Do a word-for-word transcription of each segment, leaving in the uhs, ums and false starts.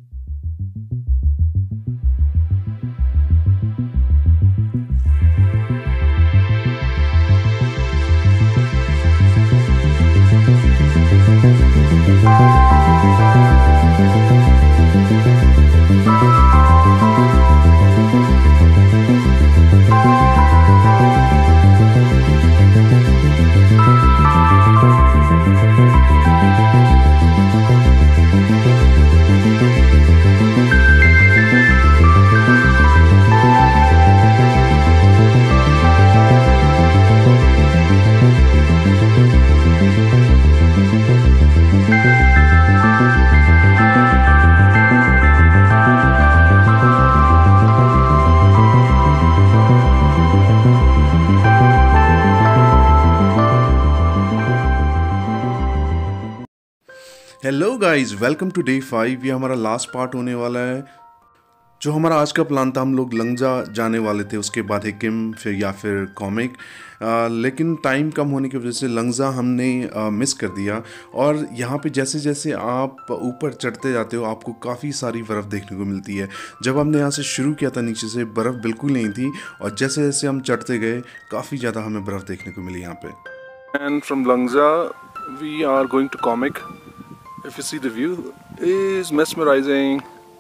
Hello guys, welcome to day five. ये हमारा last part होने वाला है। जो हमारा आज का प्लान था, हम लोग लंगजा जाने वाले थे, उसके बाद हिकिम फिर या फिर कॉमिक, लेकिन टाइम कम होने की वजह से लंगजा हमने आ, मिस कर दिया। और यहाँ पे जैसे जैसे आप ऊपर चढ़ते जाते हो आपको काफ़ी सारी बर्फ़ देखने को मिलती है। जब हमने यहाँ से शुरू किया था नीचे से बर्फ़ बिल्कुल नहीं थी, और जैसे जैसे हम चढ़ते गए काफ़ी ज़्यादा हमें बर्फ़ देखने को मिली यहाँ पे। And from Langza we are going to Komic. If you see, the view is mesmerizing.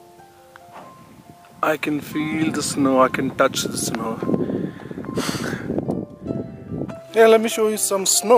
I can feel the snow, I can touch the snow. Yeah, let me show you some snow.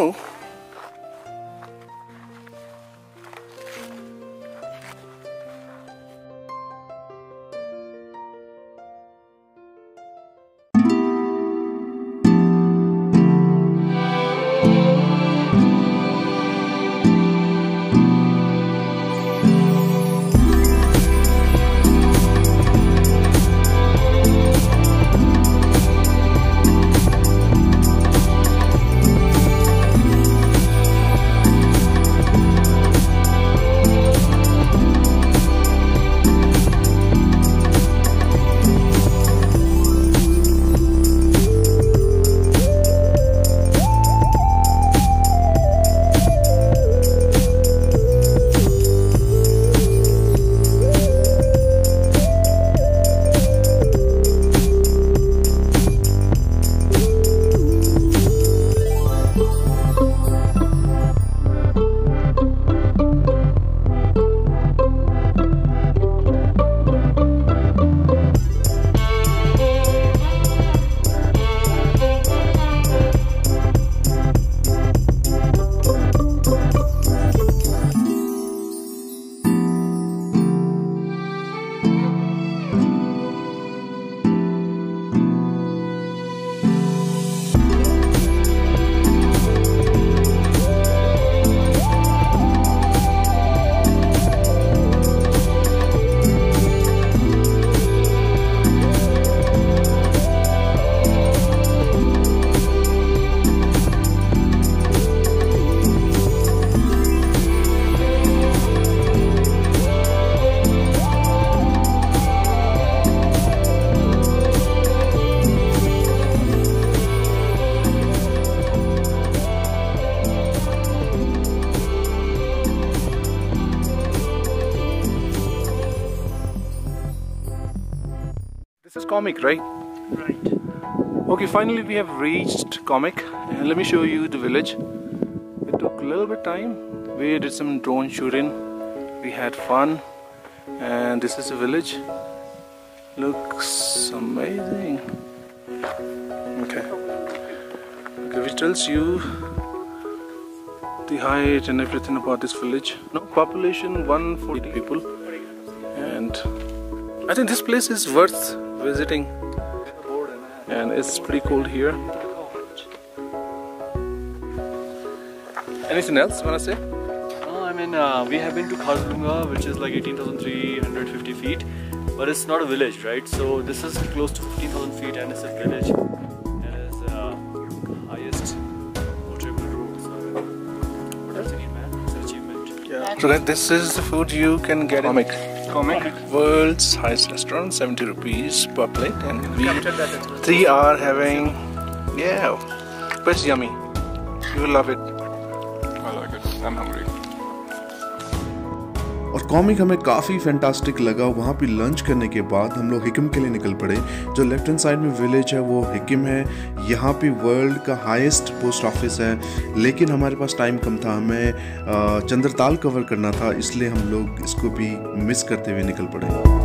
This is Comic, right? Right. Okay, finally we have reached Comic, and let me show you the village. It took a little bit time. We did some drone shooting. We had fun, and this is the village. Looks amazing. Okay. Okay, which tells you the height and everything about this village. No, population one hundred forty people, and I think this place is worth visiting, and it's pretty cold here. Anything else you wanna say? No, I mean uh, we have been to Khazunga, which is like eighteen thousand three hundred fifty feet, but it's not a village, right? So this is close to fifteen thousand feet, and it's a village. It is uh, highest motorable road. So what else you need, man? It's an achievement. Yeah. So that this is the food you can get in Comic. Comic. World's highest restaurant, seventy rupees per plate, and we three are having, yeah, but it's yummy. You will love it. I like it. I'm hungry. और कॉमिक हमें काफ़ी fantastic लगा। वहाँ पे lunch करने के बाद हम लोग हिकिम के लिए निकल पड़े। जो लेफ्ट हैंड साइड में विलेज है वो हिकिम है। यहाँ पे वर्ल्ड का हाईएस्ट पोस्ट ऑफिस है, लेकिन हमारे पास टाइम कम था, हमें चंद्रताल कवर करना था, इसलिए हम लोग इसको भी मिस करते हुए निकल पड़े।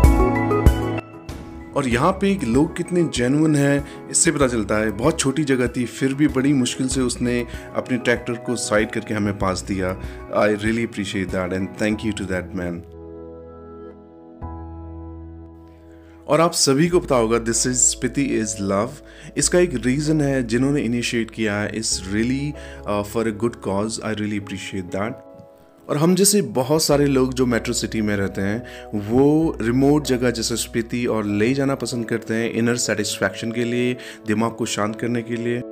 और यहाँ पे लोग कितने जेन्युइन हैं इससे पता चलता है। बहुत छोटी जगह थी, फिर भी बड़ी मुश्किल से उसने अपने ट्रैक्टर को साइड करके हमें पास दिया। I really appreciate that and thank you to that man. और आप सभी को पता होगा this is Spiti is love. इसका एक रीज़न है, जिन्होंने इनिशिएट किया है इस really for a good cause. I really appreciate that. और हम जैसे बहुत सारे लोग जो मेट्रो सिटी में रहते हैं वो रिमोट जगह जैसे स्पीति और ले जाना पसंद करते हैं इनर सेटिस्फैक्शन के लिए, दिमाग को शांत करने के लिए।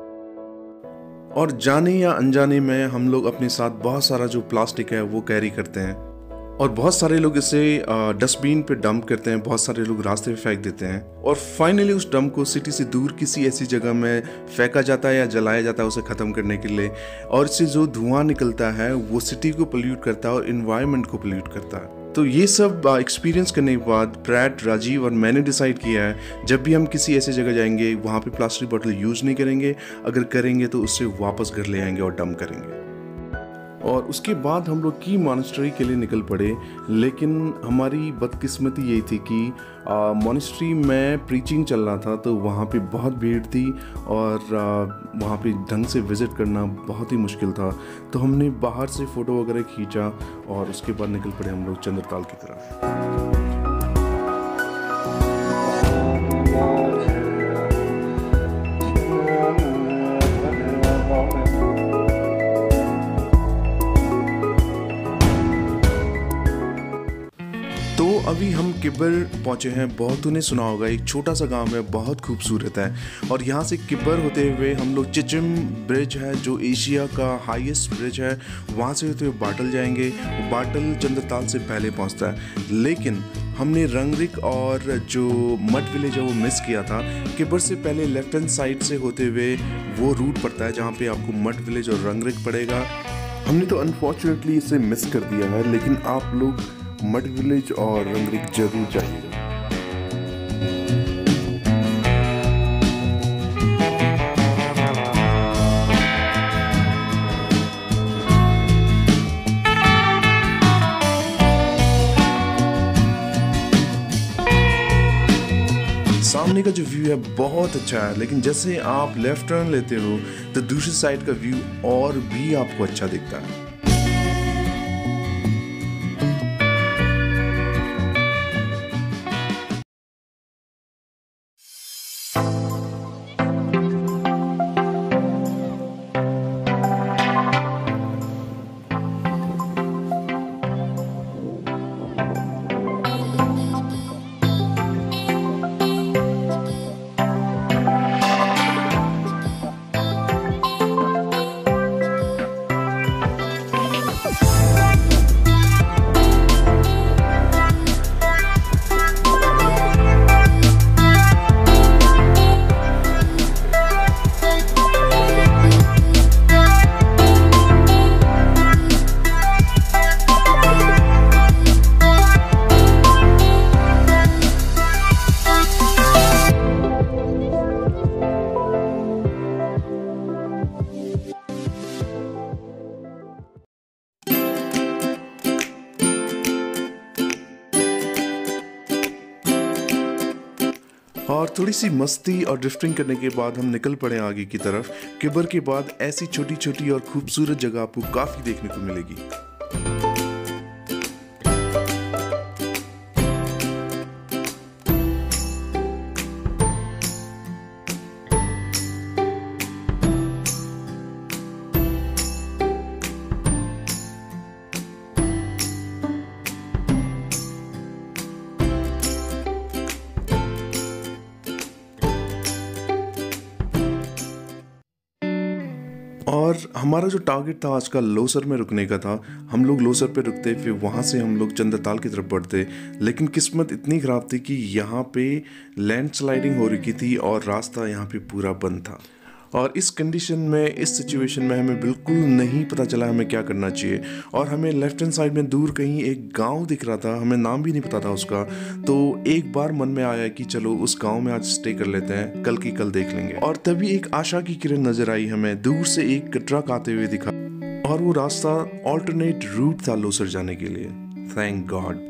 और जाने या अनजाने में हम लोग अपने साथ बहुत सारा जो प्लास्टिक है वो कैरी करते हैं, और बहुत सारे लोग इसे डस्टबिन पे डंप करते हैं, बहुत सारे लोग रास्ते पे फेंक देते हैं, और फाइनली उस डंप को सिटी से दूर किसी ऐसी जगह में फेंका जाता है या जलाया जाता है उसे ख़त्म करने के लिए। और इससे जो धुआं निकलता है वो सिटी को पोल्यूट करता है और इन्वायरमेंट को पोल्यूट करता है। तो ये सब एक्सपीरियंस करने के बाद प्रैट, राजीव और मैंने डिसाइड किया है जब भी हम किसी ऐसी जगह जाएंगे वहाँ पे प्लास्टिक बॉटल यूज़ नहीं करेंगे, अगर करेंगे तो उससे वापस घर ले आएंगे और डंप करेंगे। और उसके बाद हम लोग की मॉनेस्ट्री के लिए निकल पड़े, लेकिन हमारी बदकिस्मती यही थी कि मॉनेस्ट्री में प्रीचिंग चल रहा था, तो वहाँ पे बहुत भीड़ थी और आ, वहाँ पे ढंग से विज़िट करना बहुत ही मुश्किल था। तो हमने बाहर से फ़ोटो वगैरह खींचा और उसके बाद निकल पड़े हम लोग चंद्रताल की तरफ। तो अभी हम किब्बर पहुंचे हैं। बहुतों ने सुना होगा, एक छोटा सा गांव है, बहुत खूबसूरत है। और यहाँ से किब्बर होते हुए हम लोग चिचिम ब्रिज है जो एशिया का हाईएस्ट ब्रिज है, वहाँ से होते हुए बाटल जाएंगे। बाटल चंद्रताल से पहले पहुँचता है, लेकिन हमने रंगरिक और जो मड विलेज है वो मिस किया था। किब्बर से पहले लेफ्ट हैंड साइड से होते हुए वो रूट पड़ता है जहाँ पे आपको मड विलेज और रंगरिक पड़ेगा। हमने तो अनफॉर्चुनेटली इसे मिस कर दिया है, लेकिन आप लोग मड विलेज और रंगरिक जरूर जाइएगा। सामने का जो व्यू है बहुत अच्छा है, लेकिन जैसे आप लेफ्ट टर्न लेते हो तो दूसरी साइड का व्यू और भी आपको अच्छा दिखता है। और थोड़ी सी मस्ती और ड्रिफ्टिंग करने के बाद हम निकल पड़े आगे की तरफ। किब्बर के बाद ऐसी छोटी छोटी और खूबसूरत जगह आपको काफ़ी देखने को मिलेगी। और हमारा जो टारगेट था आज का लोसर में रुकने का था। हम लोग लोसर पे रुकते, फिर वहाँ से हम लोग चंद्रताल की तरफ बढ़ते, लेकिन किस्मत इतनी ख़राब थी कि यहाँ पे लैंड स्लाइडिंग हो रही थी और रास्ता यहाँ पे पूरा बंद था। और इस कंडीशन में, इस सिचुएशन में हमें बिल्कुल नहीं पता चला हमें क्या करना चाहिए। और हमें लेफ्ट हैंड साइड में दूर कहीं एक गांव दिख रहा था, हमें नाम भी नहीं पता था उसका। तो एक बार मन में आया कि चलो उस गांव में आज स्टे कर लेते हैं, कल की कल देख लेंगे। और तभी एक आशा की किरण नजर आई हमें, दूर से एक ट्रक आते हुए दिखा और वो रास्ता ऑल्टरनेट रूट था लोसर जाने के लिए। Thank God.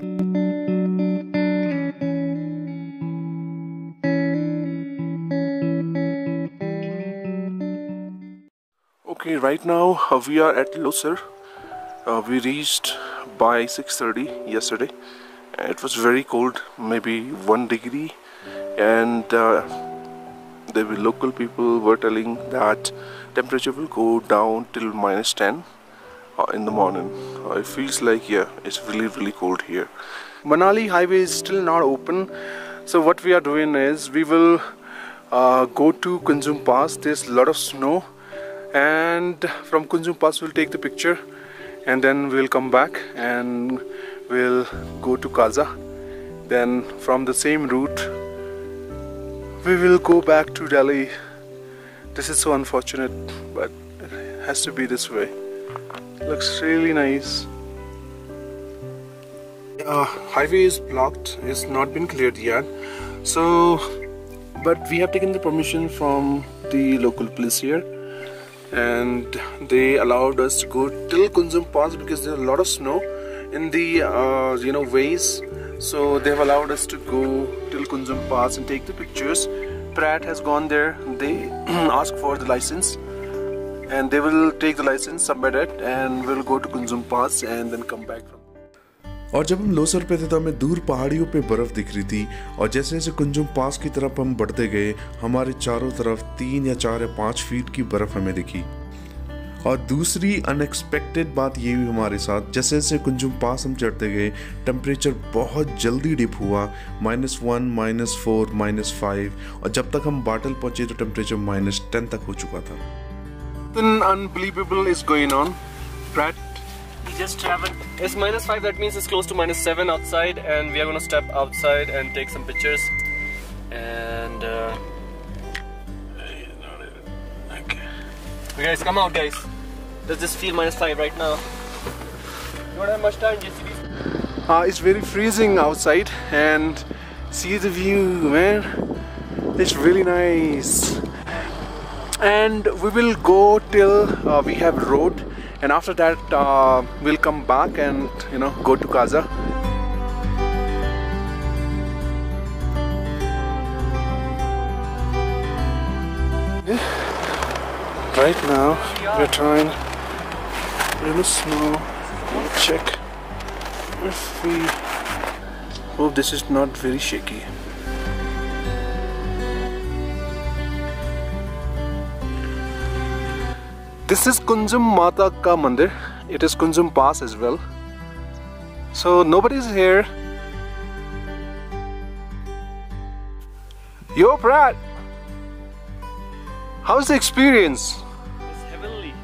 Okay, right now uh, we are at Loser. Uh, we reached by six thirty yesterday. It was very cold, maybe one degree, and uh, the local people were telling that temperature will go down till minus ten uh, in the morning. Uh, it feels like, yeah, it's really really cold here. Manali highway is still not open, so what we are doing is we will uh, go to Kunjum Pass. There's a lot of snow. And from Kunjum Pass we'll take the picture and then we'll come back and we'll go to Kaza. Then from the same route we will go back to Delhi. This is so unfortunate, but it has to be this way. Looks really nice. Uh, highway is blocked, it's not been cleared yet. So, but we have taken the permission from the local police here. And they allowed us to go till Kunjum Pass because there's a lot of snow in the uh, you know ways. So they've allowed us to go till Kunjum Pass and take the pictures. Pratt has gone there. They ask for the license, and they will take the license, submit it, and we'll go to Kunjum Pass and then come back from. और जब हम लोसर पे थे तो हमें दूर पहाड़ियों पे बर्फ दिख रही थी और जैसे जैसे कुंजुम पास की तरफ हम बढ़ते गए हमारे चारों तरफ तीन या चार या पाँच फीट की बर्फ हमें दिखी। और दूसरी अनएक्सपेक्टेड बात ये हुई हमारे साथ, जैसे जैसे कुंजुम पास हम चढ़ते गए टेम्परेचर बहुत जल्दी डिप हुआ, minus one minus four minus five और जब तक हम बाटल पहुंचे तो टेम्परेचर माइनस टेन तक हो चुका था। Unbelievable is going on. Pratt, we just traveled. It's minus five, that means it's close to minus seven outside, and we are gonna step outside and take some pictures. And uh, okay. You guys, come out, guys. Does this feel minus five right now? You don't have much time, J C B. Uh, it's very freezing outside, and see the view, man. It's really nice. And we will go till uh, we have road, and after that uh, we'll come back and you know go to Kaza. Right now we're trying in the snow. Check if we. Oh, this is not very shaky. This is Kunjum Mata ka mandir. It is Kunjum Pass as well. So nobody is here. Yo, Pratt. How's the experience? It's heavenly.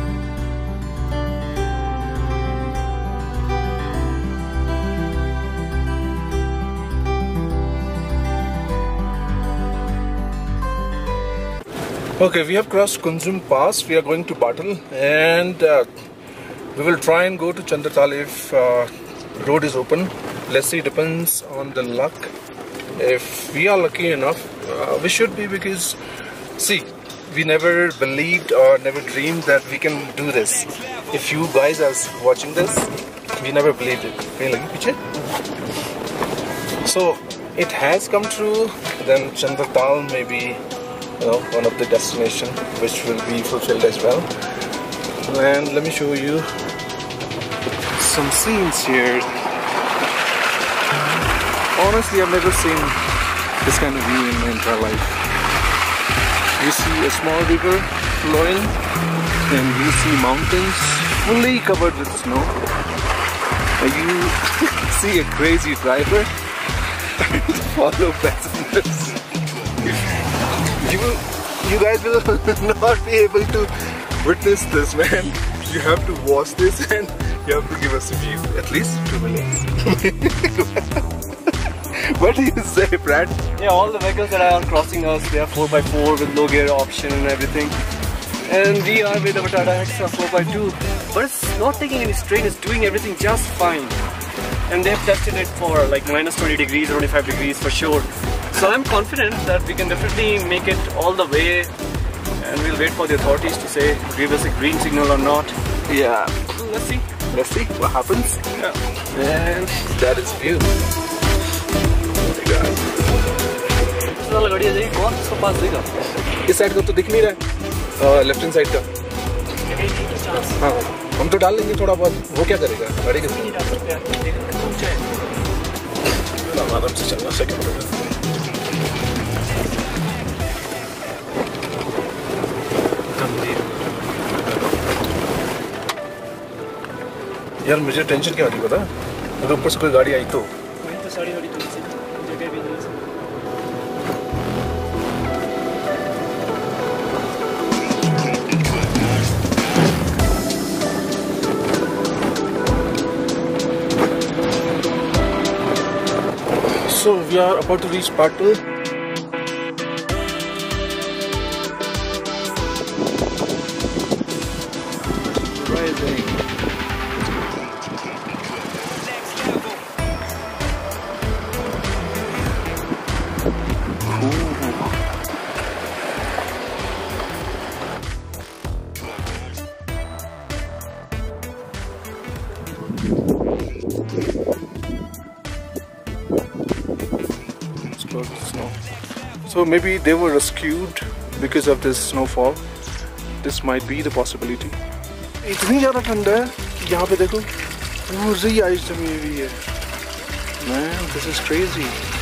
Okay, we have crossed Kunjum Pass. We are going to Batal, and uh, we will try and go to Chandratal if uh, road is open. Let's see, depends on the luck. If we are lucky enough, uh, we should be, because see, we never believed or never dreamed that we can do this. If you guys are watching this, we never believed it. So it has come true. Then Chandratal may be, you know, one of the destination which will be fulfilled as well. And let me show you some scenes here. Honestly, I've never seen this kind of view in my entire life. You see a small river flowing, and you see mountains fully covered with snow. And you see a crazy driver trying to follow passengers. You, you guys will not be able to witness this, man. You have to watch this and you have to give us a view. At least two minutes. What do you say, Brad? Yeah, all the vehicles that are crossing us, they are four by four with low gear option and everything. And we are with our Tata Extra four by two. But it's not taking any strain, it's doing everything just fine. And they have tested it for like minus twenty degrees, twenty-five degrees for sure. So I'm confident that we can definitely make it all the way. And we'll wait for the authorities to say, give us a green signal or not. Yeah. Let's see. Let's see what happens. Yeah. And that is view. गाड़ी आ जाएगी कौन उसको पास देगा? इस side का तो दिख नहीं रहा है, लेफ्ट हैंड साइड का। हाँ, हम तो डाल लेंगे थोड़ा बहुत। वो क्या करेगा गाड़ी के साथ? आराम से चलना सेकंड। यार मुझे टेंशन क्या होती पता? अगर ऊपर से कोई गाड़ी आई तो तो सारी गाड़ी थोड़ी सी जगह भी नहीं। So we are about to reach Patul. Rising. Snow. So maybe they were rescued because of this snowfall. This might be the possibility. इतनी ज़्यादा ठंडा है कि यहाँ पे देखो पूरी ही आइस जमी हुई है। Man, this is crazy.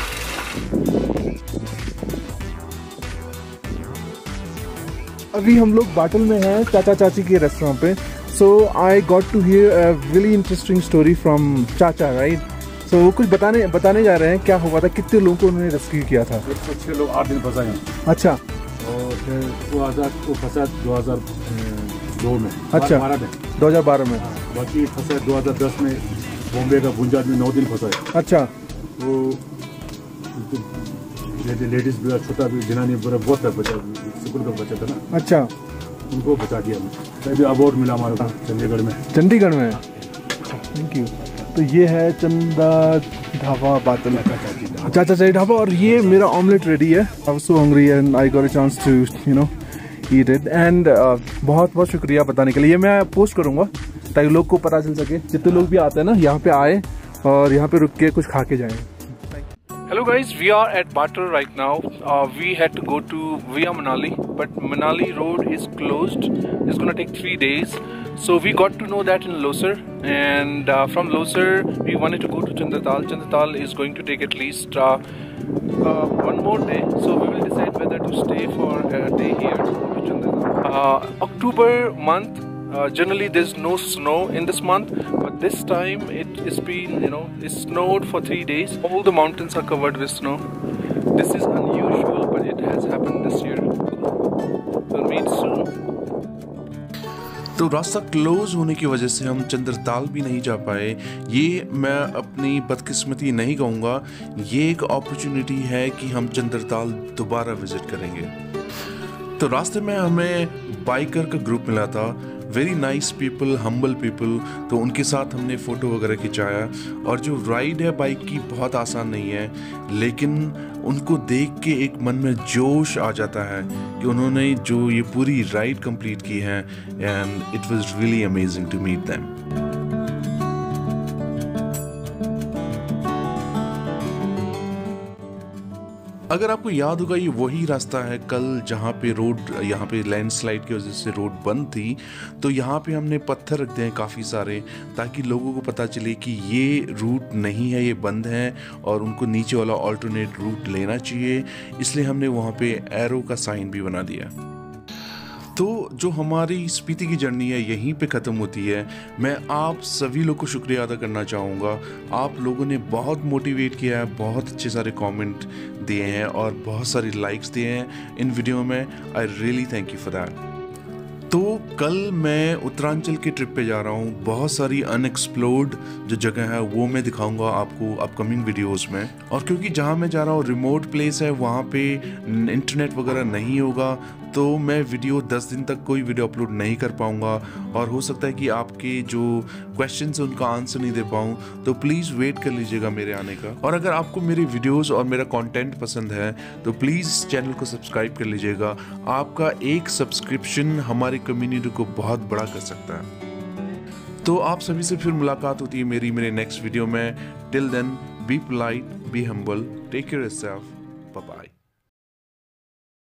अभी हम लोग बाटल में हैं चाचा चाची के रेस्टोरेंट पे। So I got to hear a really interesting story from चाचा, right? So वो कुछ बताने बताने जा रहे हैं क्या हुआ था, कितने लोगों को उन्होंने रेस्क्यू किया था। एक सौ छह लोग आठ दिन फंसा हैं। अच्छा। और फिर दो हज़ार को फंसा दो हज़ार दो में। अच्छा। बारह में। दो हज़ार बारह में। बाकी फंसा दो हज़ार दस में बॉम्बे का बुंजाद में नौ दिन फंसा है। अच्छा। वो लेडीज भी छोटा भी जनानी पूरा बहुत था बचा स्कूल का बच्चा था ना। अच्छा। उनको बचा दिया हमने। अभी अवार्ड मिला हमारे को चंडीगढ़ में। चंडीगढ़ में। Thank you. तो ये है चंदा ढाबा बाटल चाचा चाचा ढाबा और ये मेरा ऑमलेट रेडी है। I was so hungry and I got a chance to you know eat it and बहुत बहुत शुक्रिया बताने के लिए। ये मैं पोस्ट करूँगा ताकि लोग को पता चल सके, जितने लोग भी आते हैं ना यहाँ पे आए और यहाँ पे रुक के कुछ खा के जाएँ। Hello guys, we are at Batul right now. Uh, we had to go to via Manali, but Manali road is closed. It's gonna take three days. So we got to know that in Losar, and uh, from Losar we wanted to go to Chandatal. Chandatal is going to take at least uh, uh, one more day. So we will decide whether to stay for a day here or go to Chandatal. Uh, October month. Uh, generally there's no snow in this month, but this time it has been, you know, it snowed for three days. All the mountains are covered with snow. This is unusual, but it has happened this year. We'll meet soon. तो रास्ता close होने की वजह से हम चंद्रताल भी नहीं जा पाए। ये मैं अपनी बदकिस्मती नहीं कहूँगा, ये एक अपॉर्चुनिटी है कि हम चंद्रताल दोबारा विजिट करेंगे। तो रास्ते में हमें बाइकर का ग्रुप मिला था, very nice people, humble people. तो उनके साथ हमने फ़ोटो वगैरह खिंचाया। और जो राइड है बाइक की बहुत आसान नहीं है, लेकिन उनको देख के एक मन में जोश आ जाता है कि उन्होंने जो ये पूरी राइड कंप्लीट की है, and it was really amazing to meet them. अगर आपको याद होगा, ये वही रास्ता है कल जहाँ पे रोड, यहाँ पे लैंडस्लाइड की वजह से रोड बंद थी। तो यहाँ पे हमने पत्थर रख दिए हैं काफ़ी सारे, ताकि लोगों को पता चले कि ये रूट नहीं है, ये बंद है और उनको नीचे वाला ऑल्टरनेट रूट लेना चाहिए। इसलिए हमने वहाँ पे एरो का साइन भी बना दिया। तो जो हमारी स्पीति की जर्नी है यहीं पे ख़त्म होती है। मैं आप सभी लोग को शुक्रिया अदा करना चाहूँगा। आप लोगों ने बहुत मोटिवेट किया है, बहुत अच्छे सारे कमेंट दिए हैं और बहुत सारी लाइक्स दिए हैं इन वीडियो में। I really thank you for that. तो कल मैं उत्तरांचल के ट्रिप पे जा रहा हूँ। बहुत सारी अनएक्सप्लोर्ड जो जगह है वो मैं दिखाऊंगा आपको अपकमिंग वीडियोस में। और क्योंकि जहाँ मैं जा रहा हूँ रिमोट प्लेस है, वहाँ पे इंटरनेट वगैरह नहीं होगा, तो मैं वीडियो दस दिन तक कोई वीडियो अपलोड नहीं कर पाऊँगा और हो सकता है कि आपके जो क्वेश्चंस हैं उनका आंसर नहीं दे पाऊँ। तो प्लीज़ वेट कर लीजिएगा मेरे आने का। और अगर आपको मेरे वीडियोस और मेरा कंटेंट पसंद है तो प्लीज़ चैनल को सब्सक्राइब कर लीजिएगा। आपका एक सब्सक्रिप्शन हमारी कम्युनिटी को बहुत बड़ा कर सकता है। तो आप सभी से फिर मुलाकात होती है मेरी मेरे नेक्स्ट वीडियो में। Till then be polite, be humble, take care yourself, bye bye.